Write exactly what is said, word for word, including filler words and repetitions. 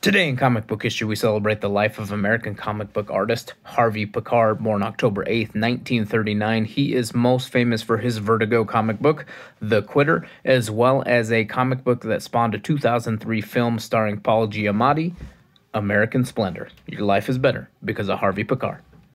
Today in comic book history, we celebrate the life of American comic book artist Harvey Pekar, born October eighth, nineteen thirty-nine. He is most famous for his Vertigo comic book, The Quitter, as well as a comic book that spawned a two thousand three film starring Paul Giamatti, American Splendor. Your life is better because of Harvey Pekar.